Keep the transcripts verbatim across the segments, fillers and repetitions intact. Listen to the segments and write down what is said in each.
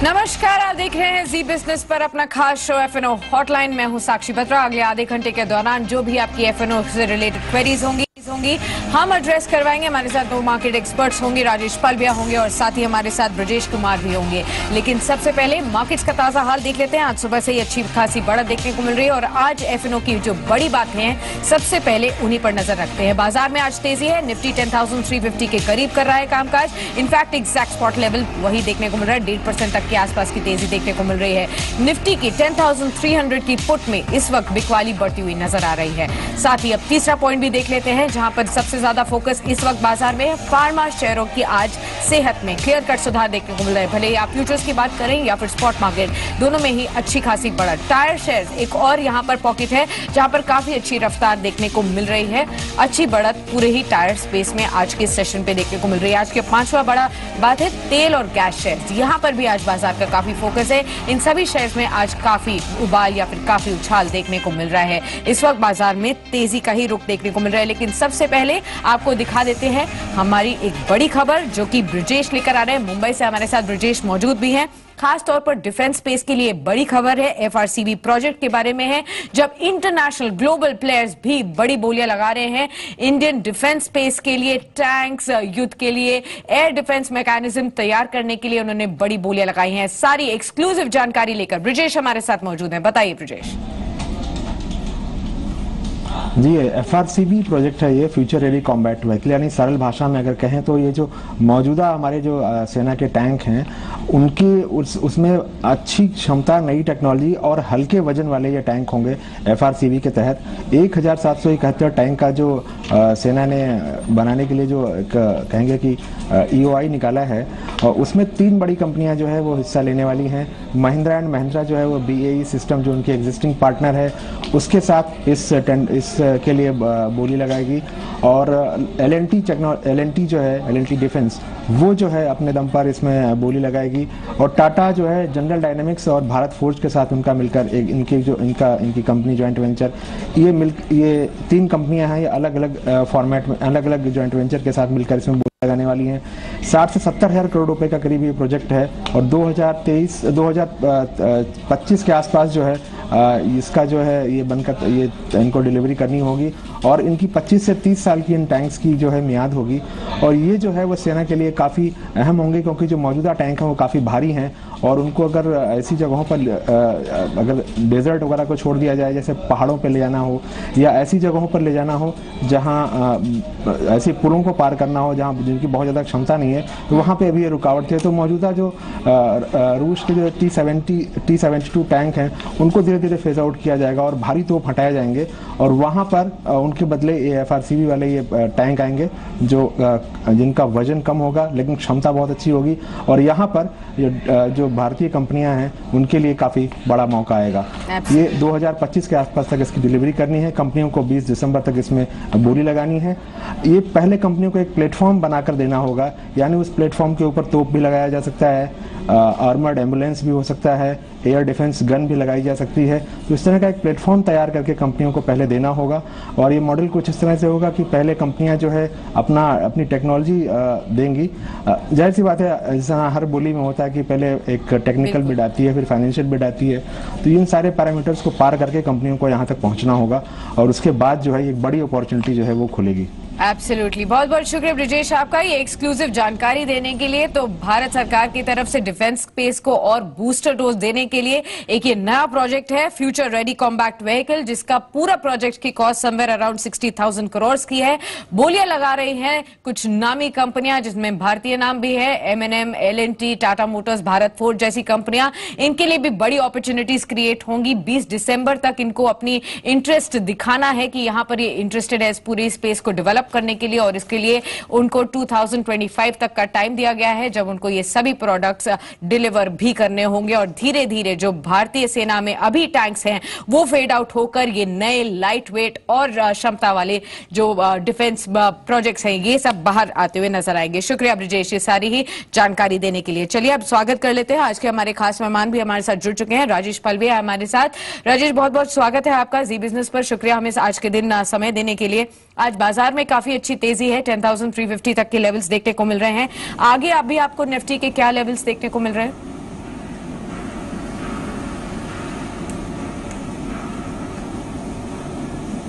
नमस्कार, आप देख रहे हैं जी बिजनेस पर अपना खास show F and O hotline. मैं हूं साक्षी बत्रा। अगले आधे घंटे के दौरान जो भी आपकी एफ एंड ओ से रिलेटेड क्वेरीज होंगी होंगी हम एड्रेस करवाएंगे। हमारे साथ दो मार्केट एक्सपर्ट्स होंगे, राजेश पलविया होंगे और साथ ही हमारे साथ राजेश कुमार भी होंगे। लेकिन सबसे पहले मार्केट्स का ताजा हाल देख लेते हैं। आज सुबह से ही अच्छी खासी बढ़त देखने को मिल रही है और आज एफ एंड ओ की जो बड़ी बातें हैं सबसे पहले उन्हीं पर नजर रखते हैं। बाजार में आज तेजी है, Nifty ten thousand three fifty के करीब कर रहा है कामकाज। इनफैक्ट एग्जैक्ट स्पॉट लेवल वही देखने को मिल रहा है, डेढ़ परसेंट तक के आसपास की तेजी देखने को मिल रही है। निफ्टी की टेन थाउजेंड थ्री हंड्रेड की पुट में इस वक्त बिकवाली बढ़ती हुई नजर आ रही है। साथ ही अब तीसरा पॉइंट भी देख लेते हैं जहां पर सबसे ज्यादा फोकस इस वक्त बाजार में है। फार्मा शेयरों की आज सेहत में क्लियर कट सुधार देखने को मिल रहा है। भले ही आप फ्यूचर्स की बात करें या फिर स्पॉट मार्केट, दोनों में ही अच्छी खासी बढ़त। टायर शेयर्स एक और यहां पर पॉकेट है जहां पर काफी अच्छी रफ्तार देखने को मिल रही है। अच्छी बढ़त पूरे ही टायर स्पेस में आज के सेशन पे देखने को मिल रही है। आज के पांचवा बड़ा बात है तेल और गैस शेयर्स। यहां पर भी आज बाजार का काफी फोकस है। इन सभी शेयर्स में आज काफी उबाल या फिर काफी उछाल देखने को मिल रहा है। इस वक्त बाजार में तेजी का ही रुख देखने को मिल रहा है। लेकिन सबसे पहले आपको दिखा देते हैं हमारी एक बड़ी खबर जो कि ब्रजेश लेकर आ रहे हैं। मुंबई से हमारे साथ ब्रजेश मौजूद भी हैं। खास तौर पर डिफेंस स्पेस के लिए बड़ी खबर है, F R C B project के बारे में है, जब इंटरनेशनल ग्लोबल प्लेयर्स भी बड़ी बोलियां लगा रहे हैं इंडियन डिफेंस स्पेस के लिए, टैंक्स, युद्ध के लिए, एयर डिफेंस मैकेनिज्म तैयार करने के लिए उन्होंने बड़ी बोलियां लगाई हैं। सारी एक्सक्लूसिव जानकारी लेकर ब्रजेश हमारे साथ मौजूद है। बताइए Brajesh. Ji, F R C B project है ये, फ्यूचर रेडी कॉम्बैट व्हीकल, यानी सरल भाषा में अगर कहें तो ये जो मौजूदा हमारे जो सेना के टैंक हैं उनकी उस उसमें अच्छी क्षमता, नई टेक्नोलॉजी और हल्के वजन वाले ये टैंक होंगे। एफ आर सी बी के तहत एक हजार सात सौ इकहत्तर टैंक का जो आ, सेना ने बनाने के लिए जो कहेंगे कि ई ओ आई निकाला है, और उसमें तीन बड़ी कंपनियां जो है वो हिस्सा लेने वाली हैं। महिंद्रा एंड महिंद्रा जो है वो बी ए ई सिस्टम जो उनकी एग्जिस्टिंग पार्टनर है उसके साथ इस इस के लिए बोली लगाएगी। और L N T L N T जो है एल एन टी डिफेंस वो जो है अपने दम पर इसमें बोली लगाएगी। और टाटा जो है जनरल डायनेमिक्स और भारत फोर्ज के साथ उनका मिलकर एक इनकी जो इनका इनकी कंपनी जॉइंट वेंचर, ये मिल ये तीन कंपनियां हैं, ये अलग अलग फॉर्मेट में अलग अलग जॉइंट वेंचर के साथ मिलकर इसमें बोली लगाने वाली हैं। साठ से सत्तर हजार करोड़ रुपए का करीब ये प्रोजेक्ट है और दो हजार तेईस दो हजार पच्चीस के आसपास जो है इसका जो है ये बनकर ये इनको डिलीवरी करनी होगी। और इनकी पच्चीस से तीस साल की इन टैंक्स की जो है मियाद होगी। और ये जो है वो सेना के लिए काफ़ी अहम होंगे क्योंकि जो मौजूदा टैंक हैं वो काफ़ी भारी हैं और उनको अगर ऐसी जगहों पर अगर डेजर्ट वगैरह को छोड़ दिया जाए, जैसे पहाड़ों पर ले जाना हो या ऐसी जगहों पर ले जाना हो जहाँ ऐसी पुलों को पार करना हो जहाँ जिनकी बहुत ज़्यादा क्षमता नहीं है, तो वहाँ पे अभी ये रुकावट थे। तो मौजूदा जो रूस के जो T seventy T seventy two tank हैं उनको धीरे धीरे फेज आउट किया जाएगा और भारी तोप हटाए जाएंगे और वहाँ पर उनके बदले ये एफ आर सी बी वाले ये टैंक आएंगे जो जिनका वजन कम होगा लेकिन क्षमता बहुत अच्छी होगी। और यहाँ पर जो भारतीय कंपनियां हैं उनके लिए काफी बड़ा मौका आएगा। ये दो हजार पच्चीस के आसपास तक इसकी डिलीवरी करनी है। कंपनियों को बीस दिसंबर तक इसमें बोली लगानी है। ये पहले कंपनियों को एक प्लेटफॉर्म बनाकर देना होगा, यानी उस प्लेटफॉर्म के ऊपर तोप भी लगाया जा सकता है, आर्मर्ड एम्बुलेंस भी हो सकता है, एयर डिफेंस गन भी लगाई जा सकती है। तो इस तरह का एक प्लेटफॉर्म तैयार करके कंपनियों को पहले देना होगा। और ये मॉडल कुछ इस तरह से होगा कि पहले कंपनियां जो है अपना अपनी टेक्नोलॉजी देंगी। जाहिर सी बात है, जैसा हर बोली में होता है कि पहले एक टेक्निकल बिड आती है, फिर फाइनेंशियल बिड आती है। तो इन सारे पैरामीटर्स को पार करके कंपनियों को यहाँ तक पहुँचना होगा और उसके बाद जो है एक बड़ी अपॉर्चुनिटी जो है वो खुलेगी। एब्सोल्युटली, बहुत बहुत शुक्रिया ब्रजेश आपका ये एक्सक्लूसिव जानकारी देने के लिए। तो भारत सरकार की तरफ से डिफेंस स्पेस को और बूस्टर डोज देने के लिए एक ये नया प्रोजेक्ट है, फ्यूचर रेडी कॉम्बैट व्हीकल, जिसका पूरा प्रोजेक्ट की cost somewhere around sixty thousand crore की है। बोलियां लगा रही हैं कुछ नामी कंपनियां जिसमें भारतीय नाम भी है, M N M, L N T, Tata Motors, Bharat Forge जैसी कंपनियां। इनके लिए भी बड़ी अपॉर्चुनिटीज क्रिएट होंगी। बीस दिसंबर तक इनको अपनी इंटरेस्ट दिखाना है कि यहां पर ये इंटरेस्टेड है इस पूरी स्पेस को डेवलप करने के लिए और इसके लिए उनको दो हज़ार पच्चीस तक का टाइम दिया गया है जब उनको ये सभी प्रोडक्ट्स डिलीवर भी करने होंगे। और धीरे धीरे जो भारतीय सेना में अभी टैंक्स हैं वो फेड आउट होकर ये नए लाइट वेट और क्षमता वाले जो डिफेंस प्रोजेक्ट्स हैं ये सब बाहर आते हुए नजर आएंगे। शुक्रिया ब्रजेश ये सारी ही जानकारी देने के लिए। चलिए अब स्वागत कर लेते हैं, आज के हमारे खास मेहमान भी हमारे साथ जुड़ चुके हैं। राजेश पलविया हमारे साथ। राजेश, बहुत बहुत स्वागत है आपका जी बिजनेस पर। शुक्रिया हमें आज के दिन समय देने के लिए। आज बाजार में काफी अच्छी तेजी है, टेन थाउजेंड थ्री फिफ्टी तक के लेवल्स देखने को मिल रहे हैं। आगे अभी आपको निफ्टी के क्या लेवल्स देखने को मिल रहे हैं?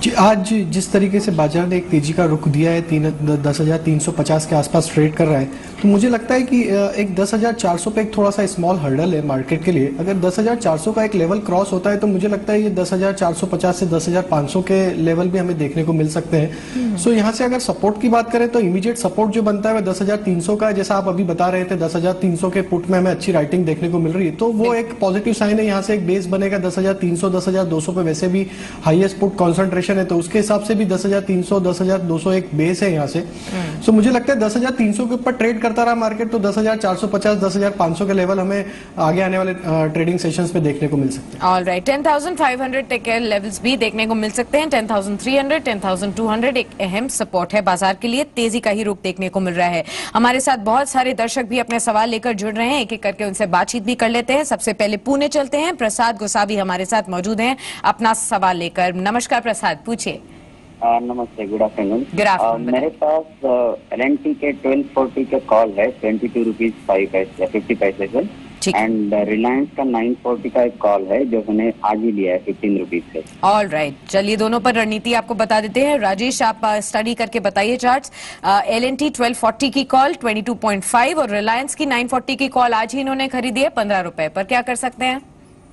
जी, आज जिस तरीके से बाजार ने एक तेजी का रुख दिया है, तीन दस हजार तीन सौ पचास के आसपास ट्रेड कर रहा है, तो मुझे लगता है कि एक दस हजार चार सौ पे एक थोड़ा सा स्मॉल हर्डल है मार्केट के लिए। अगर दस हजार चार सौ का एक लेवल क्रॉस होता है तो मुझे लगता है ये दस हजार चार सौ पचास से दस हजार पाँच सौ के लेवल भी हमें देखने को मिल सकते हैं। सो यहाँ से अगर सपोर्ट की बात करें तो इमीडिएट सपोर्ट जो बनता है वह दस हजार तीन सौ का है, जैसा आप अभी बता रहे थे दस हजार तीन सौ के पुट में हमें अच्छी राइटिंग देखने को मिल रही है, तो वो एक पॉजिटिव साइन है। यहाँ से एक बेस बनेगा दस हजार तीन सौ दस हजार दो सौ पे वैसे भी हाईएस्ट पुट कॉन्सेंट्रेशन है, तो उसके हिसाब से भी दस हजार तीन सौ दस हजार दो सौ एक बेस है यहाँ से। सो मुझे लगता है दस हजार तीन सौ के ऊपर ट्रेड करता रहा मार्केट तो दस हजार चार सौ पचास दस हजार पाँच सौ के लेवल हमें आगे आने वाले ट्रेडिंग सेशंस में देखने को मिल सकते हैं। Alright, ten thousand five hundred के लेवल्स भी देखने को मिल सकते हैं। Ten thousand three hundred, ten thousand two hundred एक अहम सपोर्ट है बाजार के लिए। तेजी का ही रुख देखने को मिल रहा है। हमारे साथ बहुत सारे दर्शक भी अपने सवाल लेकर जुड़ रहे हैं, एक एक करके उनसे बातचीत भी कर लेते हैं। सबसे पहले पुणे चलते हैं, प्रसाद गोसावी हमारे साथ मौजूद हैं अपना सवाल लेकर। नमस्कार प्रसाद, पूछिए। नमस्ते, गुड आफ्टरनून। Good afternoon. मेरे पास एल एन टी के ट्वेल्व फोर्टी के कॉल है, ट्वेंटी टू रुपीज फाइव पैसे फिफ्टी पैसे से, एंड रिलायंस का नाइन फोर्टी का एक कॉल है जो मैंने आज ही लिया है फिफ्टीन रुपीज से। ऑल राइट, चलिए दोनों पर रणनीति आपको बता देते हैं। राजेश, आप स्टडी करके बताइए charts. L N T twelve forty की call twenty two point five और रिलायंस की नाइन फोर्टी की कॉल आज ही इन्होंने खरीदी है पंद्रह रुपए पर, क्या कर सकते हैं?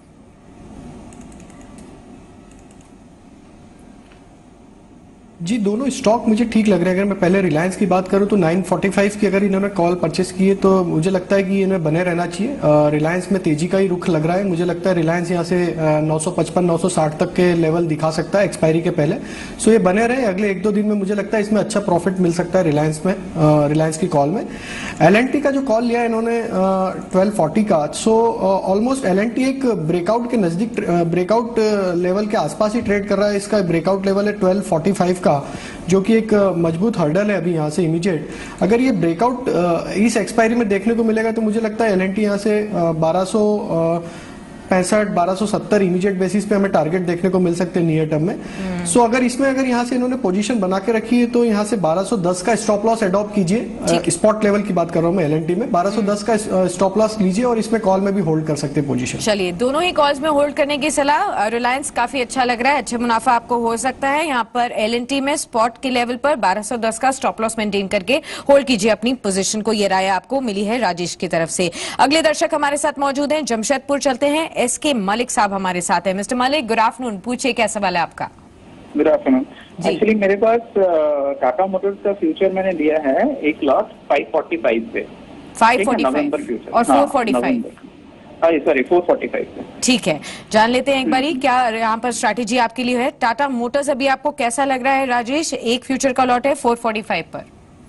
जी, दोनों स्टॉक मुझे ठीक लग रहे हैं। अगर मैं पहले रिलायंस की बात करूं तो नाइन फोर्टी फाइव की अगर इन्होंने कॉल परचेस की है तो मुझे लगता है कि इन्हें बने रहना चाहिए। रिलायंस में तेजी का ही रुख लग रहा है। मुझे लगता है रिलायंस यहां से नौ सौ पचपन नौ सौ साठ तक के लेवल दिखा सकता है एक्सपायरी के पहले। सो ये बने रहे अगले एक दो दिन में, मुझे लगता है इसमें अच्छा प्रॉफिट मिल सकता है रिलायंस में, रिलायंस की कॉल में। एल एन टी का जो कॉल लिया है इन्होंने ट्वेल्व फोर्टी का, so almost L N T एक ब्रेकआउट के नजदीक, ब्रेकआउट लेवल के आसपास ही ट्रेड कर रहा है। इसका ब्रेकआउट लेवल है ट्वेल्व फोर्टी फाइव का, जो कि एक मजबूत हर्डल है अभी यहाँ से इमीडिएट। अगर ये ब्रेकआउट इस एक्सपायरी में देखने को मिलेगा तो मुझे लगता है एल एन टी यहाँ से बारह सौ पैंसठ बारह सौ सत्तर इमीडिएट बेसिस पे हमें टारगेट देखने को मिल सकते हैं नियर टर्म में। सो so, अगर इसमें अगर यहाँ से इन्होंने पोजीशन बना के रखी है तो यहाँ से बारह सौ दस का स्टॉप लॉस अडॉप्ट कीजिए। स्पॉट लेवल की बात कर रहा हूँ मैं एल एन टी में, बारह सौ दस का स्टॉप लॉस लीजिए और इसमें कॉल में भी होल्ड कर सकते हैं पोजीशन। चलिए, दोनों ही कॉल्स में होल्ड करने की सलाह। रिलायंस काफी अच्छा लग रहा है, अच्छे मुनाफा आपको हो सकता है यहाँ पर। एल एन टी में स्पॉट के लेवल पर बारह सौ दस का स्टॉप लॉस मेंटेन करके होल्ड कीजिए अपनी पोजीशन को। ये राय आपको मिली है राजेश की तरफ से। अगले दर्शक हमारे साथ मौजूद हैं, जमशेदपुर चलते हैं। एस के मलिक साहब हमारे साथ है। मिस्टर मलिक, गुड आफ्टरनून, पूछिए क्या सवाल है आपका? Good afternoon. एक्चुअली मेरे पास टाटा मोटर्स का फ्यूचर मैंने लिया है एक लॉट फाइव फोर्टी फाइव पे, फाइव फोर्टी फाइव और four forty five, sorry four forty five. ठीक है, जान लेते हैं एक बारी क्या यहाँ पर स्ट्रैटेजी आपके लिए है। टाटा मोटर्स अभी आपको कैसा लग रहा है राजेश? एक फ्यूचर का लॉट है फोर फोर्टी फाइव पर।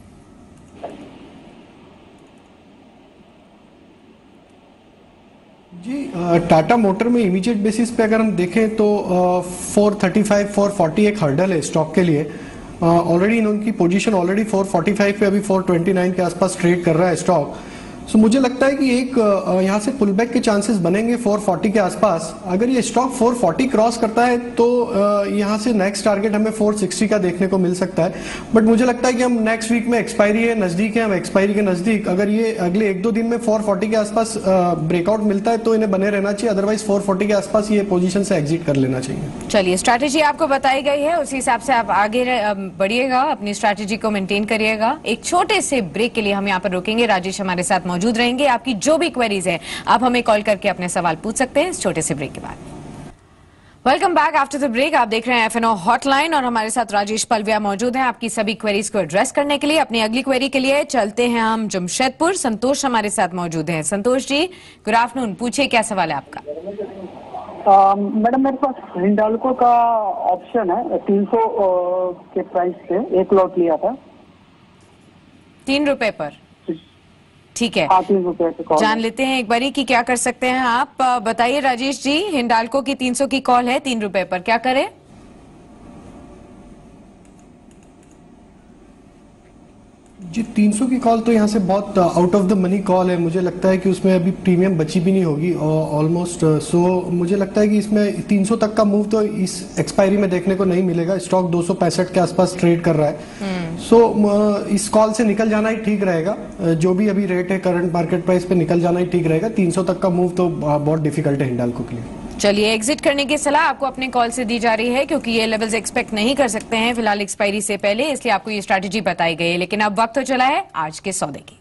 जी, टाटा मोटर में इमीडिएट बेसिस पे अगर हम देखें तो four thirty five four forty एक हर्डल है स्टॉक के लिए। ऑलरेडी uh, इनकी position already four forty five पे अभी फोर ट्वेंटी नाइन के आसपास ट्रेड कर रहा है स्टॉक। सो so, मुझे लगता है कि एक uh, यहाँ से पुल बैक के चांसेस बनेंगे फोर फोर्टी के आसपास। अगर ये स्टॉक फोर फोर्टी क्रॉस करता है तो uh, यहाँ से नेक्स्ट टारगेट हमें फोर सिक्सटी का देखने को मिल सकता है। बट मुझे लगता है कि हम नेक्स्ट वीक में एक्सपायरी है नजदीक है, हम एक्सपायरी के नजदीक अगर ये अगले एक दो दिन में फोर फोर्टी के आसपास ब्रेकआउट uh, मिलता है तो इन्हें बने रहना चाहिए, अदरवाइज फोर फोर्टी के आसपास ये पोजीशन से एग्जिट कर लेना चाहिए। चलिए, स्ट्रैटेजी आपको बताई गई है, उसी हिसाब से आप आगे बढ़िएगा, अपनी स्ट्रैटेजी को मेंटेन करिएगा। एक छोटे से ब्रेक के लिए हम यहाँ पर रुकेंगे। राजेश हमारे साथ मौजूद रहेंगे। आपकी जो भी क्वेरीज हैं आप हमें कॉल करके अपने सवाल पूछ सकते हैं इस छोटे से ब्रेक के बाद। Welcome back after the break. आप देख रहे हैं एफ एंड ओ हॉटलाइन और हमारे साथ राजेश पलविया मौजूद हैं आपकी सभी क्वेरीज को एड्रेस करने के लिए। अपनी अगली क्वेरी के लिए चलते हैं हम जमशेदपुर। संतोष हमारे साथ मौजूद हैं। संतोष जी, गुड आफ्टरनून, पूछिए क्या सवाल है आपका? मैडम, मेरे पास हिंडाल्को का ऑप्शन है, तीन सौ के प्राइस पे एक लॉट लिया था, तीन रुपए पर। ठीक है, तीन रुपए पे जान लेते हैं एक बारी कि क्या कर सकते हैं आप। बताइए राजेश जी, हिंडाल्को की तीन सौ की कॉल है तीन रुपए पर, क्या करें? जी, तीन सौ की कॉल तो यहाँ से बहुत out of the money call है। मुझे लगता है कि उसमें अभी प्रीमियम बची भी नहीं होगी ऑलमोस्ट। सो मुझे लगता है कि इसमें तीन सौ तक का मूव तो इस एक्सपायरी में देखने को नहीं मिलेगा। स्टॉक दो सौ पैंसठ के आसपास ट्रेड कर रहा है। सो so, इस कॉल से निकल जाना ही ठीक रहेगा। जो भी अभी रेट है करंट मार्केट प्राइस पे निकल जाना ही ठीक रहेगा। तीन सौ तक का मूव तो बहुत डिफिकल्ट है हिंडाल्को के लिए। चलिए, एग्जिट करने की सलाह आपको अपने कॉल से दी जा रही है क्योंकि ये लेवल्स एक्सपेक्ट नहीं कर सकते हैं फिलहाल एक्सपायरी से पहले, इसलिए आपको ये स्ट्रैटेजी बताई गई है। लेकिन अब वक्त हो चला है आज के सौदे की।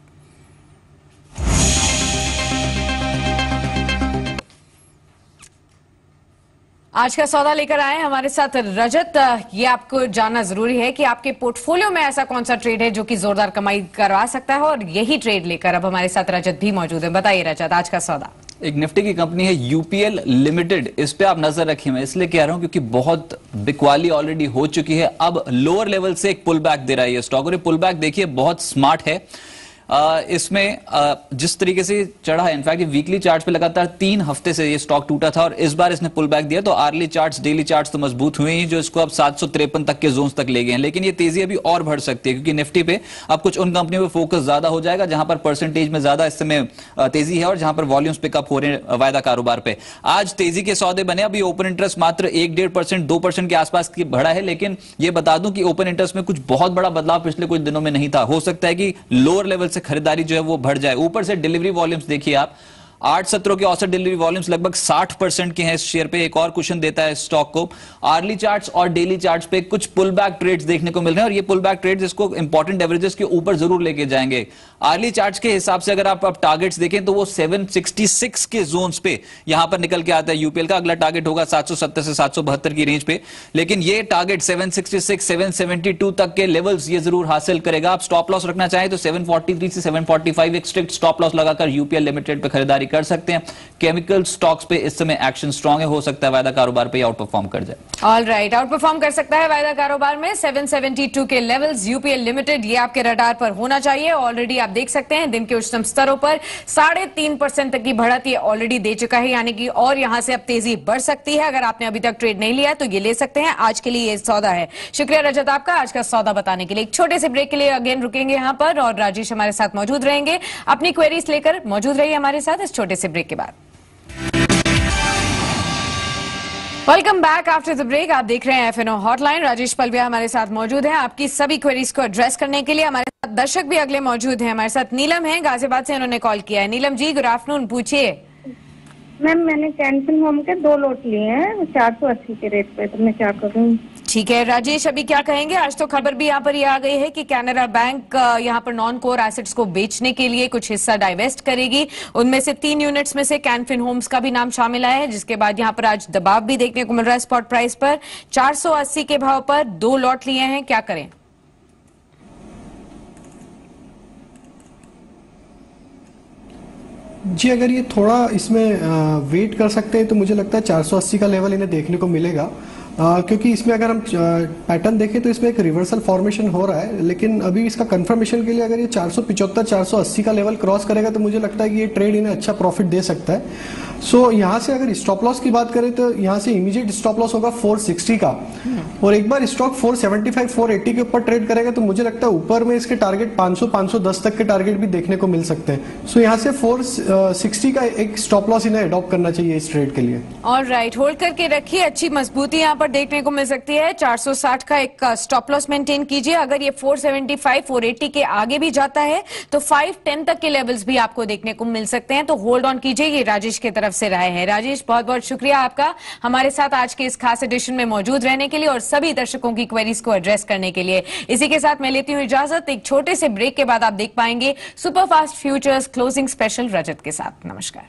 आज का सौदा लेकर आए हमारे साथ रजत। ये आपको जानना जरूरी है कि आपके पोर्टफोलियो में ऐसा कौन सा ट्रेड है जो कि जोरदार कमाई करवा सकता है, और यही ट्रेड लेकर अब हमारे साथ रजत भी मौजूद है। बताइए रजत, आज का सौदा। एक निफ्टी की कंपनी है यूपीएल लिमिटेड, इस पे आप नजर रखिए। मैं इसलिए कह रहा हूं क्योंकि बहुत बिकवाली ऑलरेडी हो चुकी है, अब लोअर लेवल से एक पुल बैक दे रहा है ये स्टॉक, और ये पुल बैक देखिए बहुत स्मार्ट है। आ, इसमें आ, जिस तरीके से चढ़ा है, इनफैक्ट वीकली चार्ट पे लगातार तीन हफ्ते से ये स्टॉक टूटा था और इस बार इसने पुल बैक दिया, तो आर्ली चार्ट्स, डेली चार्ट्स तो मजबूत हुए ही, जो इसको अब सात सौ तिरपन तक के जोन्स तक ले गए हैं। लेकिन ये तेजी अभी और बढ़ सकती है क्योंकि निफ्टी पे अब कुछ उन कंपनियों पे फोकस ज्यादा हो जाएगा जहां पर परसेंटेज में ज्यादा इस समय तेजी है और जहां पर वॉल्यूम्स पिकअप हो रहे हैं वायदा कारोबार पे। आज तेजी के सौदे बने। अभी ओपन इंटरेस्ट मात्र एक डेढ़ परसेंट दो परसेंट के आसपास की बढ़ा है, लेकिन ये बता दूं कि ओपन इंटरेस्ट में कुछ बहुत बड़ा बदलाव पिछले कुछ दिनों में नहीं था। हो सकता है कि लोअर लेवल से खरीदारी जो है वो बढ़ जाए। ऊपर से डिलीवरी वॉल्यूम्स देखिए आप, आठ सत्रों के औसत डिलीवरी वॉल्यूम्स लगभग साठ परसेंट के हैं इस शेयर पे, एक और कुशन देता है स्टॉक को। आर्ली चार्ट्स और डेली चार्ट्स पे कुछ पुल बैक ट्रेड्स देखने को मिल रहे हैं और ये पुल बैक ट्रेड्स इसको इंपॉर्टेंट एवरेजेस के ऊपर जरूर लेके जाएंगे। आर्ली चार्ट्स के हिसाब से अगर आप, आप टारगेट्स देखें तो वो सात सौ छियासठ के जोन्स पे यहां पर निकल के आता है। यूपीएल का अगला टारगेट होगा सात सौ सत्तर से सात सौ बहत्तर की रेंज पे, लेकिन ये टारगेट सात सौ छियासठ, सात सौ बहत्तर तक के लेवल्स ये जरूर हासिल करेगा। आप स्टॉप लॉस रखना चाहें तो सात सौ तैंतालीस से सात सौ पैंतालीस एक स्ट्रिक्ट स्टॉप लॉस लगाकर यूपीएल लिमिटेड पे खरीदारी कर सकते हैं। केमिकल स्टॉक्स पे इस समय एक्शन स्ट्रांग है, हो सकता है वायदा कारोबार पे आउट परफॉर्म कर जाए। ऑल राइट, आउट परफॉर्म कर सकता है वायदा कारोबार में। सात सौ बहत्तर के लेवल्स यूपीएल लिमिटेड, ये आपके रडार पर होना चाहिए। ऑलरेडी आप देख सकते हैं दिन के उच्चतम स्तरों पर साढ़े तीन परसेंट तक की बढ़त ये ऑलरेडी दे चुका है, यानी कि और यहां से अब तेजी बढ़ सकती है। अगर आपने अभी तक ट्रेड नहीं लिया तो ये ले सकते हैं। आज के लिए ये सौदा है। शुक्रिया रजत आपका आज का सौदा बताने के लिए। एक छोटे से ब्रेक के लिए अगेन रुकेंगे यहां पर और राजेश हमारे साथ मौजूद रहेंगे। अपनी क्वेरीज लेकर मौजूद रहिए हमारे साथ इस छोटे से ब्रेक के बाद। Welcome back after the break. आप देख रहे हैं F and O hotline. Rajesh Palviya हमारे साथ मौजूद हैं आपकी सभी क्वेरीज को एड्रेस करने के लिए। हमारे साथ दर्शक भी अगले मौजूद हैं। हमारे साथ नीलम हैं, गाजियाबाद से इन्होंने कॉल किया है। नीलम जी, गुड आफ्टरनून, पूछिए। मैम, मैंने कैंसिल होम के दो लोट लिए हैं चार सौ अस्सी के रेट पे, तो मैं क्या करूँ? ठीक है राजेश, अभी क्या कहेंगे? आज तो खबर भी यहाँ पर ये आ गई है कि कैनरा बैंक यहाँ पर नॉन कोर एसेट्स को बेचने के लिए कुछ हिस्सा डाइवेस्ट करेगी। उनमें से तीन यूनिट्स में से कैनफिन होम्स का भी नाम शामिल आया है, जिसके बाद यहाँ पर आज दबाव भी देखने को मिल रहा है स्पॉट प्राइस पर। चार सौ अस्सी के भाव पर दो लॉट लिए हैं, क्या करें? जी, अगर ये थोड़ा इसमें आ, वेट कर सकते हैं तो मुझे लगता है चार सौ अस्सी का लेवल इन्हें देखने को मिलेगा। आ, क्योंकि इसमें अगर हम पैटर्न देखें तो इसमें एक रिवर्सल फॉर्मेशन हो रहा है, लेकिन अभी इसका कंफर्मेशन के लिए अगर ये चार सौ पिचहत्तर चार सौ अस्सी का लेवल क्रॉस करेगा तो मुझे लगता है कि ये ट्रेड इन्हें अच्छा प्रॉफिट दे सकता है। सो so, यहाँ से अगर स्टॉप लॉस की बात करें तो यहाँ से इमीडिएट स्टॉप लॉस होगा चार सौ साठ का, और एक बार स्टॉक चार सौ पचहत्तर चार सौ अस्सी के ऊपर ट्रेड करेगा तो मुझे लगता है ऊपर में इसके टारगेट पाँच सौ पाँच सौ दस तक के टारगेट भी देखने को मिल सकते हैं। सो so, यहाँ से चार सौ साठ का एक स्टॉप लॉस इन्हें अडॉप्ट करना चाहिए इस ट्रेड के लिए। ऑल राइट, होल्ड करके रखिए, अच्छी मजबूती यहाँ पर देखने को मिल सकती है। चार सौ साठ का एक स्टॉप लॉस मेंटेन कीजिए। अगर ये चार सौ पचहत्तर चार सौ अस्सी के आगे भी जाता है तो पाँच सौ दस तक के लेवल्स भी आपको देखने को मिल सकते हैं, तो होल्ड ऑन कीजिए। ये राजेश की तरफ से राय है। राजेश, बहुत बहुत शुक्रिया आपका हमारे साथ आज के इस खास एडिशन में मौजूद रहने के लिए और सभी दर्शकों की क्वेरीज को एड्रेस करने के लिए। इसी के साथ मैं लेती हूं इजाजत। एक छोटे से ब्रेक के बाद आप देख पाएंगे superfast futures closing special Rajat के साथ। नमस्कार।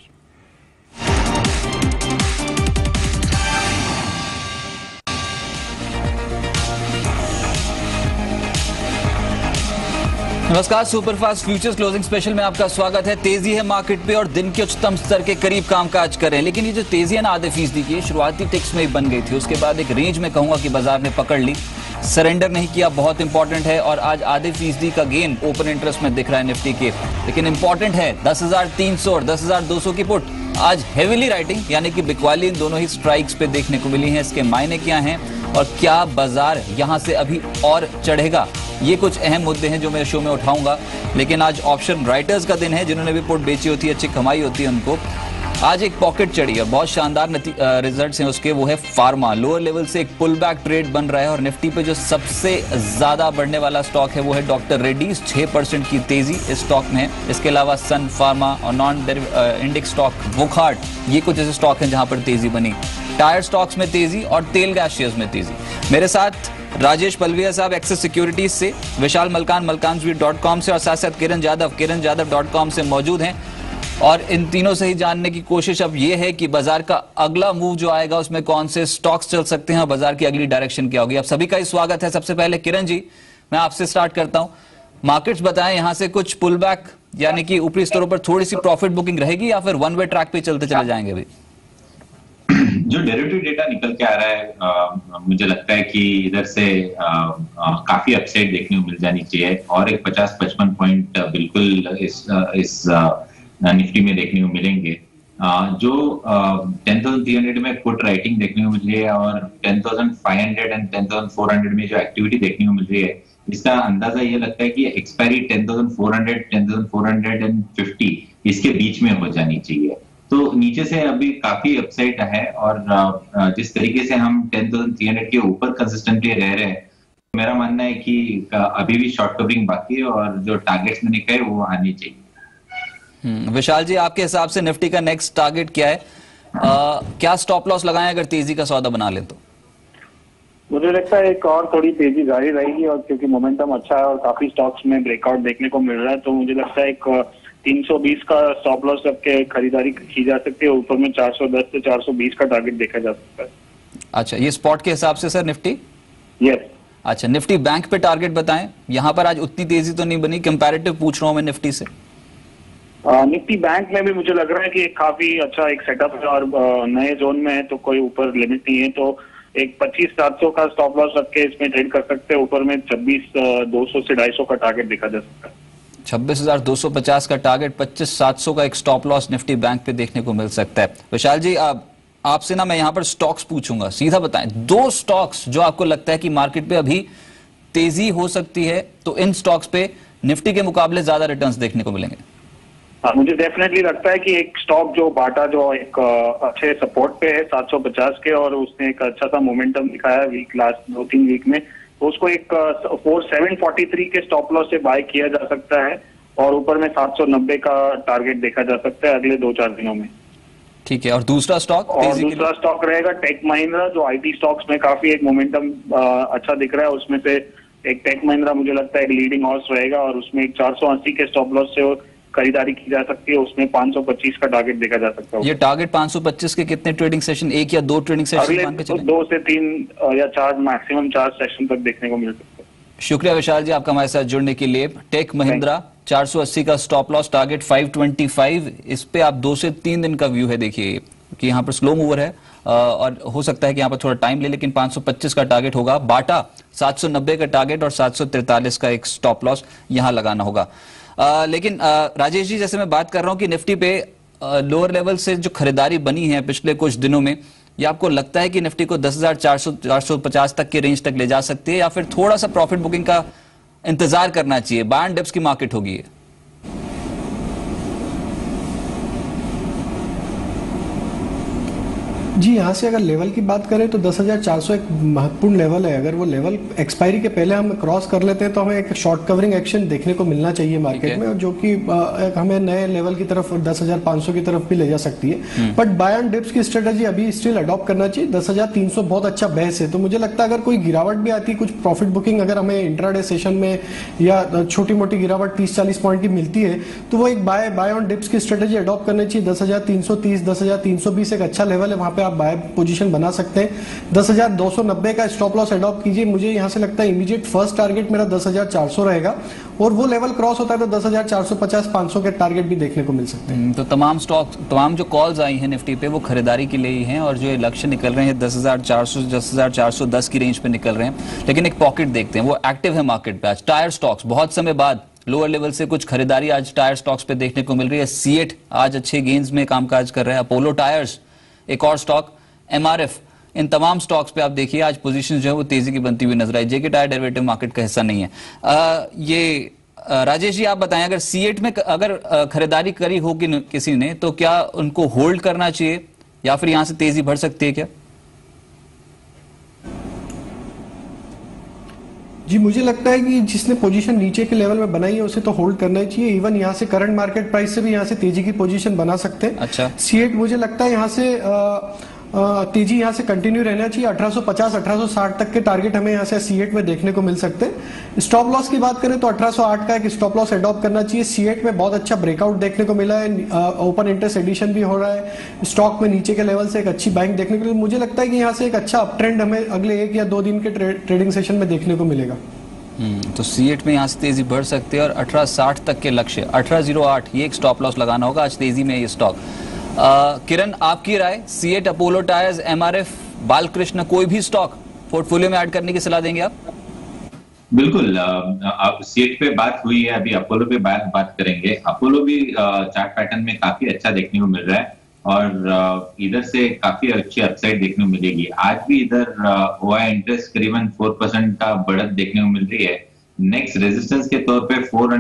नमस्कार, सुपरफास्ट फ्यूचर्स क्लोजिंग स्पेशल में आपका स्वागत है। तेजी है मार्केट पे और दिन के उच्चतम स्तर के करीब कामकाज कर रहे हैं, लेकिन ये जो तेजी है ना आधे फीसदी की शुरुआती टिक्स में ही बन गई थी, उसके बाद एक रेंज में कहूंगा कि बाजार ने पकड़ ली, सरेंडर नहीं किया, बहुत इंपॉर्टेंट है। और आज आधे फीसदी का गेन ओपन इंटरेस्ट में दिख रहा है निफ्टी के, लेकिन इंपॉर्टेंट है दस हजार तीन सौ और दस हजार दो सौ की पुट आज हेवीली राइटिंग यानी कि बिकवाली इन दोनों ही स्ट्राइक्स पे देखने को मिली है। इसके मायने क्या हैं और क्या बाजार यहां से अभी और चढ़ेगा, ये कुछ अहम मुद्दे हैं जो मैं शो में उठाऊंगा। लेकिन आज ऑप्शन राइटर्स का दिन है, जिन्होंने भी पुट बेची होती है, अच्छी कमाई होती है उनको। आज एक पॉकेट चढ़ी और बहुत शानदार रिजल्ट्स हैं उसके, वो है फार्मा। लोअर लेवल से एक पुल बैक ट्रेड बन रहा है और निफ्टी पे जो सबसे ज्यादा बढ़ने वाला स्टॉक है वो है डॉक्टर रेड्डीज, छह परसेंट की तेजी इस स्टॉक में है। इसके अलावा सन फार्मा और नॉन इंडेक्स स्टॉक वोकहार्ट, ये कुछ ऐसे स्टॉक हैं जहां पर तेजी बनी। टायर स्टॉक्स में तेजी और तेल गैस शेयर्स में तेजी। मेरे साथ राजेश पलविया साहब एक्सेस सिक्योरिटीज से, विशाल मलकान मलकान डॉट कॉम से और साथ साथ किरण यादव किरण यादव डॉट कॉम से मौजूद हैं। और इन तीनों से ही जानने की कोशिश अब ये है कि बाजार का अगला मूव जो आएगा उसमें कौन से स्टॉक्स चल सकते हैं, बाजार की अगली डायरेक्शन क्या होगी। आप सभी का ही स्वागत है। सबसे पहले किरण जी, मैं आपसे स्टार्ट करता हूं। मार्केट्स बताएं, यहां से कुछ पुल बैक यानी कि ऊपरी स्तरों पर थोड़ी सी प्रॉफिट बुकिंग रहेगी या फिर वन वे ट्रैक पे चलते चले जाएंगे अभी? जो डेरिवेटिव डेटा निकल के आ रहा है, आ, मुझे लगता है कि इधर से आ, आ, काफी अपसाइड देखने को मिल जानी चाहिए और एक पचास पचपन पॉइंट बिल्कुल इस इस निफ्टी में देखने को मिलेंगे। आ, जो टेन थाउजेंड थ्री हंड्रेड में पुट राइटिंग देखने को मिल रही है और ten thousand five hundred and ten thousand four hundred में जो एक्टिविटी देखने को मिल रही है, इसका अंदाजा ये लगता है कि expiry ten thousand four hundred ten thousand four hundred fifty इसके बीच में हो जानी चाहिए। तो नीचे से अभी काफी अपसाइड है और जिस तरीके से हम टेन थाउजेंड थ्री हंड्रेड के ऊपर कंसिस्टेंटली रह रहे हैं, मेरा मानना है कि अभी भी शॉर्ट कवरिंग बाकी है और जो टारगेट्स मैंने कहे वो आनी चाहिए। विशाल जी, आपके हिसाब से निफ्टी का नेक्स्ट टारगेट क्या है? आ, क्या स्टॉप लॉस लगाएं अगर तेजी का सौदा बना ले तो? मुझे लगता है एक और थोड़ी तेजी जारी रहेगी और क्योंकि मोमेंटम अच्छा है और काफी स्टॉक्स में ब्रेकआउट देखने को मिल रहा है, तो मुझे लगता है एक तीन सौ बीस का स्टॉप लॉस रख के खरीदारी की जा सकती है। ऊपर में चार सौ दस से चार सौ बीस का टारगेट देखा जा सकता है। अच्छा, ये स्पॉट के हिसाब से सर निफ्टी? यस। अच्छा, निफ्टी बैंक पे टारगेट बताएं। यहां पर आज उतनी तेजी तो नहीं बनी, कंपैरेटिव पूछ रहा हूं मैं निफ्टी से। निफ्टी बैंक में भी मुझे लग रहा है कि एक काफी अच्छा एक सेटअप है और नए जोन में है, तो कोई ऊपर लिमिट नहीं है, तो एक पच्चीस सात सौ का स्टॉप लॉस रख के इसमें ट्रेड कर सकते हैं। ऊपर में छब्बीस दो सौ से ढाई सौ का टारगेट देखा जा सकता है। छब्बीस हजार दो सौ पचास का टारगेट, पच्चीस सात सौ का एक स्टॉप लॉस निफ्टी बैंक पे देखने को मिल सकता है। विशाल जी, आप आपसे ना मैं यहाँ पर स्टॉक्स पूछूंगा, सीधा बताएं दो स्टॉक्स जो आपको लगता है कि मार्केट पे अभी तेजी हो सकती है, तो इन स्टॉक्स पे निफ्टी के मुकाबले ज्यादा रिटर्न्स देखने को मिलेंगे। हाँ, मुझे डेफिनेटली लगता है कि एक स्टॉक जो बाटा जो एक अच्छे सपोर्ट पे है सात सौ पचास के और उसने एक अच्छा सा मोमेंटम दिखाया वीक लास्ट दो तीन वीक में, तो उसको एक फोर सेवन फोर्टी थ्री के स्टॉप लॉस से बाय किया जा सकता है और ऊपर में सात सौ नब्बे का टारगेट देखा जा सकता है अगले दो चार दिनों में। ठीक है, और दूसरा स्टॉक? और दूसरा स्टॉक रहेगा टेक महिंद्रा, जो आईटी स्टॉक्स में काफी एक मोमेंटम अच्छा दिख रहा है। उसमें से एक टेक महिंद्रा मुझे लगता है एक लीडिंग हॉर्स रहेगा और उसमें एक चार सौ अस्सी के स्टॉप लॉस से खरीदारी की जा सकती है। उसमें पाँच सौ पच्चीस का टारगेट देखा जा सकता है। ये टारगेट पाँच सौ पच्चीस के कितने ट्रेडिंग सेशन, एक या दो ट्रेडिंग सेशन मान के चलें? दो से तीन या चार, मैक्सिमम चार सेशन तक देखने को मिल सकता है। शुक्रिया विशाल जी आपका हमारे साथ जुड़ने के लिए। टेक महिंद्रा चार सौ अस्सी का स्टॉप लॉस, टारगेट पाँच सौ पच्चीस, इस पे आप दो से तीन दिन का व्यू है। देखिए कि यहाँ पर स्लो मूवर है और हो सकता है कि यहाँ पर थोड़ा टाइम ले, लेकिन पाँच सौ पच्चीस का टारगेट होगा। बाटा सात सौ नब्बे का टारगेट और सात सौ तैंतालीस का एक स्टॉप लॉस यहाँ लगाना होगा। आ, लेकिन आ, राजेश जी, जैसे मैं बात कर रहा हूं कि निफ्टी पे लोअर लेवल से जो खरीदारी बनी है पिछले कुछ दिनों में, ये आपको लगता है कि निफ्टी को दस हजार चार सौ चार सौ पचास तक के रेंज तक ले जा सकती है या फिर थोड़ा सा प्रॉफिट बुकिंग का इंतजार करना चाहिए? बाय एंड डिप्स की मार्केट होगी ये। जी, यहाँ से अगर लेवल की बात करें तो दस हजार चार सौ एक महत्वपूर्ण लेवल है। अगर वो लेवल एक्सपायरी के पहले हम क्रॉस कर लेते हैं तो हमें एक शॉर्ट कवरिंग एक्शन देखने को मिलना चाहिए मार्केट में, जो कि हमें नए लेवल की तरफ दस हजार पाँच सौ की तरफ भी ले जा सकती है। बट बाय एंड डिप्स की स्ट्रेटजी अभी स्टिल अडॉप्ट करना चाहिए। दस हजार तीन सौ बहुत अच्छा बेस है, तो मुझे लगता है अगर कोई गिरावट भी आती है, कुछ प्रॉफिट बुकिंग अगर हमें इंट्राडे सेशन में या छोटी मोटी गिरावट तीस चालीस पॉइंट की मिलती है, तो वो एक बाय बाय ऑन डिप्स की स्ट्रेटजी अडॉप्ट करनी चाहिए। दस हजार तीन सौ तीस दस हजार तीन सौ बीस एक अच्छा लेवल है, वहां पे आप बाय पोजीशन बना सकते हैं। दस हजार दो सौ नब्बे का स्टॉप लॉस अडॉप्ट कीजिए। मुझे यहां से लगता है इमीडिएट फर्स्ट टारगेट मेरा दस हजार चार सौ रहेगा और वो लेवल क्रॉस होता है तो दस हजार चार सौ पचास पाँच सौ के टारगेट भी देखने को मिल सकते हैं। तो तमाम स्टॉक, तमाम जो कॉल्स आई हैं निफ्टी पे वो खरीदारी के लिए ही हैं और जो ये लक्ष्य निकल रहे हैं दस हजार चार सौ दस हजार चार सौ दस की रेंज पे निकल रहे हैं। लेकिन एक पॉकेट देखते हैं, वो एक्टिव है मार्केट पे आज। टायर स्टॉक्स, बहुत समय बाद लोअर लेवल से कुछ खरीदारी आज टायर स्टॉक्स पे देखने को मिल रही है। सीएट आज अच्छे गेंस में कामकाज कर रहा है, अपोलो टायर्स एक और स्टॉक, एमआरएफ, इन तमाम स्टॉक्स पे आप देखिए आज पोजीशन जो है वो तेजी की बनती हुई नजर आई। जेके टायर डेरिवेटिव मार्केट का हिस्सा नहीं है। आ, ये राजेश जी आप बताएं, अगर सी एट में अगर खरीदारी करी हो कि किसी ने, तो क्या उनको होल्ड करना चाहिए या फिर यहां से तेजी बढ़ सकती है क्या? जी मुझे लगता है कि जिसने पोजीशन नीचे के लेवल में बनाई है उसे तो होल्ड करना ही चाहिए। इवन यहाँ से करंट मार्केट प्राइस से भी यहाँ से तेजी की पोजीशन बना सकते हैं। अच्छा, सी एट मुझे लगता है यहाँ से आ, आ, तेजी यहाँ से कंटिन्यू रहना चाहिए। अठारह सौ पचास अठारह सौ साठ तक के टारगेट हमें यहाँ से सी एट में देखने को मिल सकते हैं। स्टॉप लॉस की बात करें तो अठारह सौ आठ का एक स्टॉप लॉस एडॉप्ट करना चाहिए। सी एट में बहुत अच्छा ब्रेकआउट देखने को मिला है, ओपन इंटरेस्ट एडिशन भी हो रहा है, स्टॉक में नीचे के लेवल से एक अच्छी बाइंग देखने को मिली। मुझे लगता है कि यहाँ से एक अच्छा अप ट्रेंड हमें अगले एक या दो दिन के ट्रे, ट्रेडिंग सेशन में देखने को मिलेगा। हम्म तो सी एट में यहाँ से तेजी बढ़ सकती है और अठारह साठ तक के लक्ष्य अठारह सौ आठ, ये एक स्टॉप लॉस लगाना होगा आज तेजी में ये स्टॉक। किरण आपकी राय, सी एट, अपोलो टायर्स, एमआरएफ, बालकृष्ण, कोई भी स्टॉक पोर्टफोलियो में ऐड करने की सलाह देंगे आप? बिल्कुल, आप सी एट पे बात हुई है, अभी अपोलो पे बात बात करेंगे। अपोलो भी चार्ट पैटर्न में काफी अच्छा देखने को मिल रहा है और इधर से काफी अच्छी अपसाइड देखने को मिलेगी। आज भी इधर ओआई इंटरेस्ट करीबन फोर परसेंट का बढ़त देखने को मिल रही है। नेक्स्ट रेजिस्टेंस के तौर पे फोर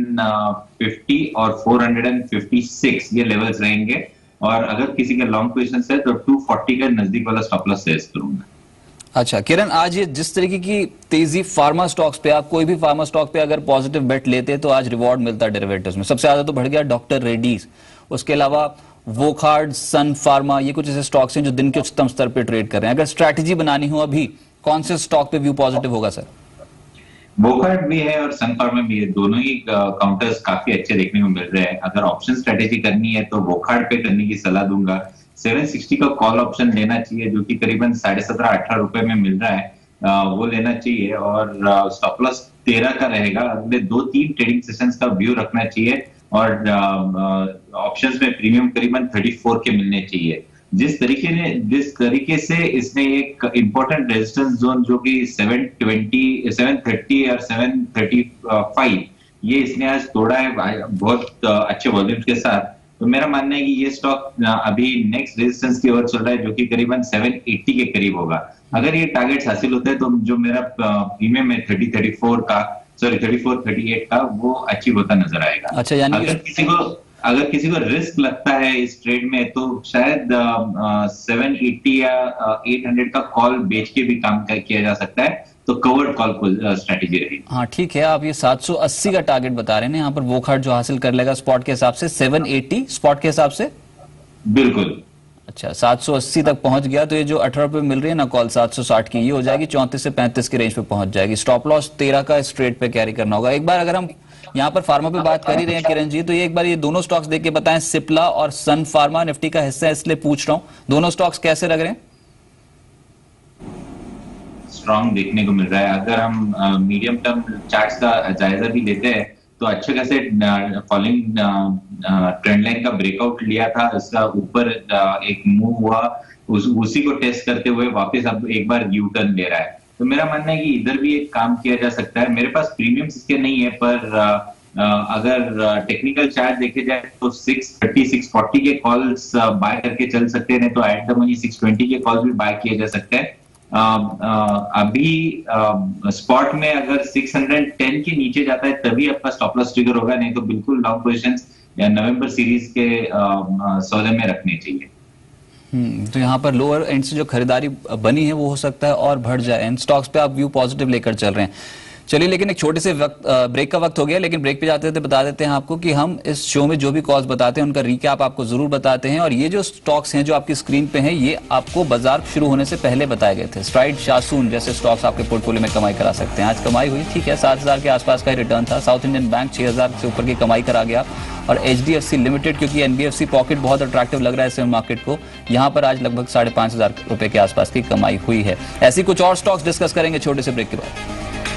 फिफ्टी और फोर फिफ्टी सिक्स ये लेवल्स रहेंगे और अगर किसी के लॉन्ग पोजीशन है तो टू फोर्टी का नजदीक वाला स्टॉप लॉस सजेस्ट करूंगा। अच्छा किरण, आज ये जिस तरीके की तेजी फार्मा स्टॉक्स पे, आप कोई भी फार्मा स्टॉक पे अगर पॉजिटिव बेट लेते तो आज रिवॉर्ड मिलता है डेरिवेटिव्स में। सबसे ज्यादा तो बढ़ गया डॉक्टर रेड्डीज, उसके अलावा वोखार्ड, सन फार्मा, ये कुछ ऐसे स्टॉक्स हैं जो दिन के उच्चतम स्तर पे ट्रेड कर रहे हैं। अगर स्ट्रैटेजी बनानी हो अभी, कौन से स्टॉक पे व्यू पॉजिटिव होगा सर? वोखार्ड भी है और सन फार्मा भी है, दोनों ही काउंटर्स काफी अच्छे देखने को मिल रहे हैं। अगर ऑप्शन स्ट्रेटेजी करनी है तो वोखार्ड पे करने की सलाह दूंगा। सेवन सिक्सटी का कॉल ऑप्शन लेना चाहिए जो कि करीबन साढ़े सत्रह अठारह रुपए में मिल रहा है, आ, वो लेना चाहिए और स्टॉप लॉस तेरह का रहेगा। अगले दो तीन ट्रेडिंग सेशंस का व्यू रखना चाहिए और ऑप्शंस में प्रीमियम करीबन थर्टी फोर के मिलने चाहिए। जिस तरीके ने जिस तरीके से इसने एक इंपॉर्टेंट रेजिस्टेंस जोन जो कि सेवन ट्वेंटी, सेवन थर्टी और सेवन थर्टी फाइव, ये इसने आज तोड़ा है बहुत अच्छे वॉल्यूम्स के साथ। तो मेरा मानना है कि ये स्टॉक अभी नेक्स्ट रेजिस्टेंस की ओर चल रहा है जो कि करीबन सेवन एटी के करीब होगा। अगर ये टारगेट्स हासिल होते हैं तो जो मेरा प्रीमियम है थर्टी थर्टी फोर का, sorry thirty four thirty eight का, वो अचीव होता नजर आएगा। अच्छा, यानी अगर किसी को अगर किसी को रिस्क लगता है इस ट्रेड में तो शायद सेवन एटी या एट हंड्रेड का कॉल बेच के भी काम किया जा सकता है, तो कवर्ड कॉल स्ट्रेटेजी रहेगी। हाँ ठीक है, आप ये सात सौ अस्सी का टारगेट बता रहे हैं यहाँ पर वोखार्ड जो हासिल कर लेगा स्पॉट के हिसाब से, सेवन एटी स्पॉट के हिसाब से। बिल्कुल। अच्छा, सात सौ अस्सी तक पहुंच गया तो ये जो अठारह रुपए मिल रही है ना कॉल सात सौ साठ की, ये हो जाएगी चौंतीस से पैंतीस के रेंज पे पहुंच जाएगी। स्टॉप लॉस तेरह का स्ट्रेट पे कैरी करना होगा। एक बार अगर हम यहाँ पर फार्मा पे बात कर ही रहे हैं किरण जी, तो ये एक बार ये दोनों स्टॉक्स देख के बताएं, सिप्ला और सन फार्मा निफ्टी का हिस्सा है इसलिए पूछ रहा हूँ, दोनों स्टॉक्स कैसे लग रहे हैं? स्ट्रॉन्ग देखने को मिल रहा है। अगर हम मीडियम टर्म चार्ट्स का जायजा भी लेते हैं तो अच्छे खासे फॉलोइंग ट्रेंड लाइन का ब्रेकआउट लिया था, इसका ऊपर एक मूव हुआ, उस, उसी को टेस्ट करते हुए वापस अब एक बार यू टर्न ले रहा है। तो मेरा मानना है कि इधर भी एक काम किया जा सकता है। मेरे पास प्रीमियम्स इसके नहीं है, पर आ, आ, अगर टेक्निकल चार्ट देखे जाए तो सिक्स थर्टी सिक्स फोर्टी के कॉल्स बाय करके चल सकते हैं, नहीं तो at the money six twenty के कॉल्स भी बाय किए जा सकते हैं। आ, आ, अभी स्पॉट में अगर सिक्स टेन के नीचे जाता है तभी आपका स्टॉप लॉस ट्रिगर होगा, नहीं तो बिल्कुल लॉन्ग पोजीशंस या नवंबर सीरीज के सौदे में रखने चाहिए। हम्म तो यहाँ पर लोअर एंड से जो खरीदारी बनी है वो हो सकता है और बढ़ जाए। एंड स्टॉक्स पे आप व्यू पॉजिटिव लेकर चल रहे हैं। चलिए, लेकिन एक छोटे से वक्त ब्रेक का वक्त हो गया, लेकिन ब्रेक पे जाते जाते बता देते हैं आपको कि हम इस शो में जो भी कॉल्स बताते हैं उनका रिकैप आपको जरूर बताते हैं। और ये जो स्टॉक्स हैं जो आपकी स्क्रीन पे हैं, ये आपको बाजार शुरू होने से पहले बताए गए थे। स्ट्राइड, शासून जैसे स्टॉक्स आपके पोर्टफोलियो में कमाई करा सकते हैं। आज कमाई हुई, ठीक है, सात हजार के आसपास का रिटर्न था। साउथ इंडियन बैंक छह हजार से ऊपर की कमाई करा गया और एच डी एफ सी लिमिटेड, क्योंकि N B F C pocket बहुत अट्रैक्टिव लग रहा है शेयर मार्केट को, यहाँ पर आज लगभग साढ़े पांच हजार रुपए के आसपास की कमाई हुई है। ऐसी कुछ और स्टॉक्स डिस्कस करेंगे छोटे से ब्रेक के बाद।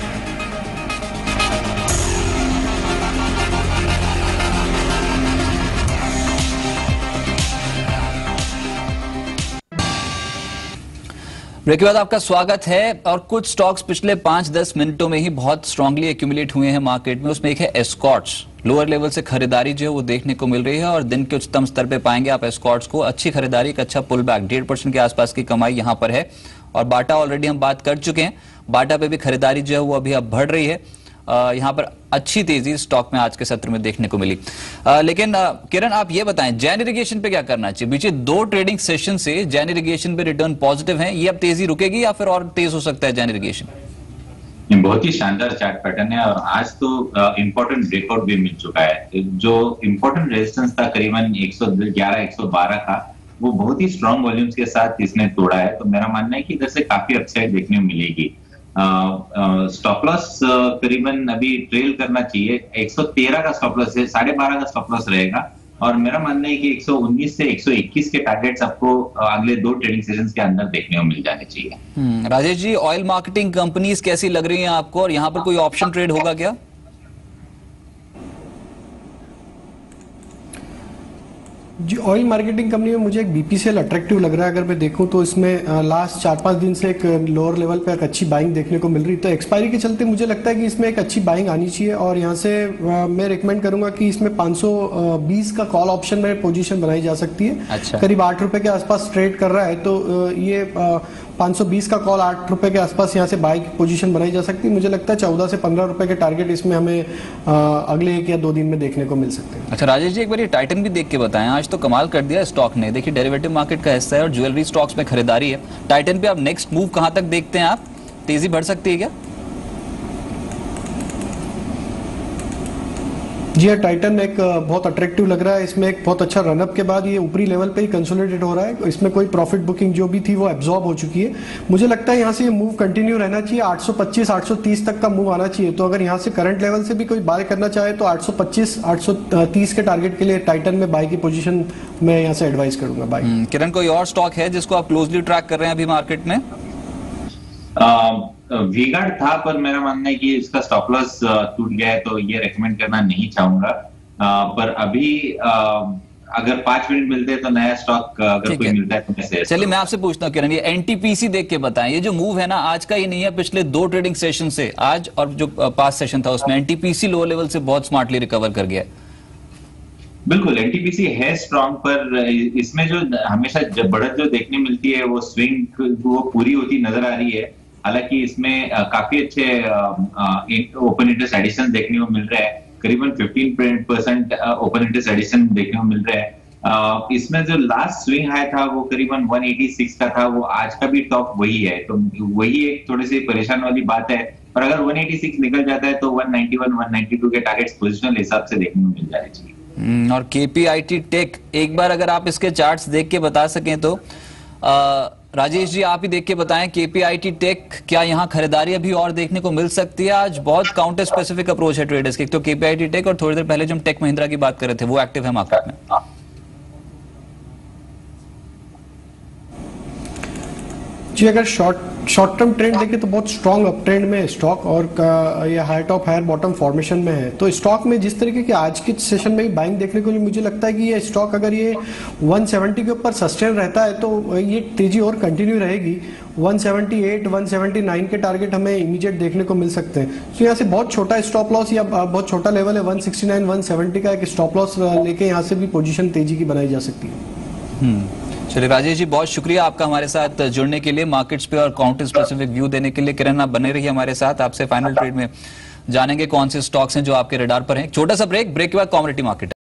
ब्रेक के बाद आपका स्वागत है। और कुछ स्टॉक्स पिछले पांच दस मिनटों में ही बहुत स्ट्रांगली एक्यूमुलेट हुए हैं मार्केट में। उसमें एक है एस्कॉर्ट्स। लोअर लेवल से खरीदारी जो है वो देखने को मिल रही है और दिन के उच्चतम स्तर पे पाएंगे आप एस्कॉर्ट्स को। अच्छी खरीदारी, एक अच्छा पुल बैक, डेढ़ परसेंट के आसपास की कमाई यहाँ पर है। और बाटा ऑलरेडी हम बात कर चुके हैं, बाटा पे भी खरीदारी जो है वो अभी अब बढ़ रही है। यहाँ पर अच्छी तेजी स्टॉक में आज के सत्र में देखने को मिली। आ, लेकिन आ, किरण आप ये बताएं जैन इरिगेशन पे क्या करना चाहिए? बीच दो ट्रेडिंग सेशन से जैन इरिगेशन पे रिटर्न पॉजिटिव है, ये अब तेजी रुकेगी या फिर और तेज हो सकता है जैन इरिगेशन? बहुत ही शानदार चार्ट पैटर्न है और आज तो इंपॉर्टेंट ब्रेकआउट भी मिल चुका है। जो इंपॉर्टेंट रेजिस्टेंस था करीबन एक सौ ग्यारह एक सौ बारह का, वो बहुत ही स्ट्रॉन्ग वॉल्यूम्स के साथ इसने तोड़ा है। तो मेरा मानना है कि इधर से काफी अपसाइड देखने को मिलेगी। स्टॉप लॉस करीबन अभी ट्रेल करना चाहिए, एक सौ तेरह का स्टॉप लॉस है, साढ़े बारह का स्टॉप लॉस रहेगा और मेरा मानना है कि एक सौ उन्नीस से एक सौ इक्कीस के टारगेट्स आपको अगले दो ट्रेडिंग सेशंस के अंदर देखने को मिल जाने चाहिए। Rajesh ji, oil marketing companies कैसी लग रही हैं आपको और यहाँ पर कोई ऑप्शन ट्रेड होगा क्या? जी, ऑयल मार्केटिंग कंपनी में मुझे एक बीपीसीएल अट्रैक्टिव लग रहा है। अगर मैं देखूं तो इसमें लास्ट चार पांच दिन से एक लोअर लेवल पे एक अच्छी बाइंग देखने को मिल रही, तो एक्सपायरी के चलते मुझे लगता है कि इसमें एक अच्छी बाइंग आनी चाहिए और यहाँ से मैं रिकमेंड करूंगा कि इसमें पाँच सौ बीस का कॉल ऑप्शन में पोजीशन बनाई जा सकती है। अच्छा। करीब आठ रुपए के आसपास ट्रेड कर रहा है, तो ये पाँच सौ बीस का कॉल आठ रुपए के आसपास यहाँ से बाई की पोजीशन बनाई जा सकती है। मुझे लगता है चौदह से पंद्रह रुपए के टारगेट इसमें हमें आ, अगले एक या दो दिन में देखने को मिल सकते हैं। अच्छा राजेश जी, एक बार ये टाइटन भी देख के बताएं, आज तो कमाल कर दिया स्टॉक ने। देखिए डेरिवेटिव मार्केट का हिस्सा है और ज्वेलरी स्टॉक्स में खरीदारी है। टाइटन पे आप नेक्स्ट मूव कहां तक देखते हैं? आप तेजी बढ़ सकती है क्या? जी हाँ, टाइटन एक बहुत अट्रैक्टिव लग रहा है। इसमें एक बहुत अच्छा रनअप के बाद ये ऊपरी लेवल पे ही कंसोलिडेट हो रहा है। इसमें कोई प्रॉफिट बुकिंग जो भी थी वो एब्जॉर्ब हो चुकी है। मुझे लगता है यहाँ से ये मूव कंटिन्यू रहना चाहिए, आठ सौ पच्चीस आठ सौ तीस तक का मूव आना चाहिए। तो अगर यहाँ से करंट लेवल से भी कोई बाय करना चाहे तो आठ सौ पच्चीस आठ सौ तीस के टारगेट के लिए टाइटन में बाय की पोजीशन मैं यहाँ से एडवाइस करूंगा बाय। किरण, कोई और स्टॉक है जिसको आप क्लोजली ट्रैक कर रहे हैं अभी मार्केट में? वीगार्ड था पर मेरा मानना है कि इसका स्टॉप लॉस टूट गया है, तो ये रेकमेंड करना नहीं चाहूंगा। पर अभी अगर पांच मिनट मिलते हैं तो नया स्टॉक अगर कोई मिलता है तो मैं शेयर। चलिए मैं आपसे पूछता हूँ किरण, ये एनटीपीसी देख के बताएं, ये जो मूव है ना आज का, ये नहीं है पिछले दो ट्रेडिंग सेशन से, आज और जो पास्ट सेशन था उसमें एनटीपीसी लो लेवल से बहुत स्मार्टली रिकवर कर गया है। बिल्कुल, एनटीपीसी है स्ट्रॉन्ग, पर इसमें जो हमेशा जब बढ़त जो देखने मिलती है वो स्विंग वो पूरी होती नजर आ रही है। हालांकि इसमें काफी अच्छे ओपन इंटरेस्ट एडिशन देखने को मिल रहा है, करीबन पंद्रह परसेंट ओपन इंटरेस्ट एडिशन देखने को मिल रहा है। इसमें जो लास्ट स्विंग हाई था वो करीबन एक सौ छियासी का था, वो आज का भी टॉप वही है, तो वही एक थोड़ी सी परेशान वाली बात है। पर अगर एक सौ छियासी निकल जाता है तो एक सौ इक्यानवे एक सौ बानवे के टारगेट्स पोजिशनल हिसाब से देखने को मिल जाने चाहिए। और केपीआईटी टेक, एक बार अगर आप इसके चार्ट्स देख के बता सकें तो आ, राजेश जी आप ही देख के बताएं, केपीआईटी टेक क्या यहाँ खरीदारी अभी और देखने को मिल सकती है? आज बहुत काउंटर स्पेसिफिक अप्रोच है ट्रेडर्स की, तो केपीआईटी टेक और थोड़ी देर पहले जो हम टेक महिंद्रा की बात कर रहे थे वो एक्टिव है मार्केट में। जी, अगर शॉर्ट शॉर्ट टर्म ट्रेंड देखें तो बहुत स्ट्रॉन्ग अप ट्रेंड में स्टॉक और ये high top higher bottom formation में है। तो स्टॉक में जिस तरीके के आज के सेशन में ही बाइंग देखने को मुझे लगता है कि ये स्टॉक अगर ये एक सौ सत्तर के ऊपर सस्टेन रहता है तो ये तेजी और कंटिन्यू रहेगी। एक सौ अठहत्तर एक सौ उन्यासी के टारगेट हमें इमीडिएट देखने को मिल सकते हैं। तो यहाँ से बहुत छोटा स्टॉप लॉस या बहुत छोटा लेवल है एक सौ उनहत्तर एक सौ सत्तर का एक स्टॉप लॉस लेके यहाँ से भी पोजीशन तेजी की बनाई जा सकती है। चलिए राजेश जी, बहुत शुक्रिया आपका हमारे साथ जुड़ने के लिए, मार्केट्स पे और काउंटर स्पेसिफिक व्यू देने के लिए। किरण आप बने रहिए हमारे साथ, आपसे फाइनल ट्रेड में जानेंगे कौन से स्टॉक्स हैं जो आपके रडार पर हैं। छोटा सा ब्रेक, ब्रेक के बाद कमोडिटी मार्केट।